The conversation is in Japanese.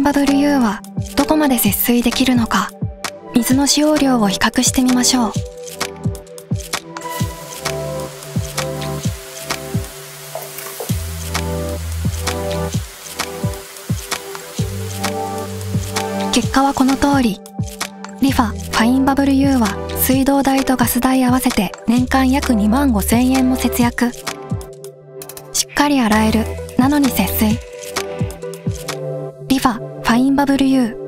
バブル U はどこまで節水できるのか、水の使用量を比較してみましょう。結果はこの通り。リファファインバブル U は水道代とガス代合わせて年間約25,000円も節約。しっかり洗える、なのに節水。リファファインバブル U。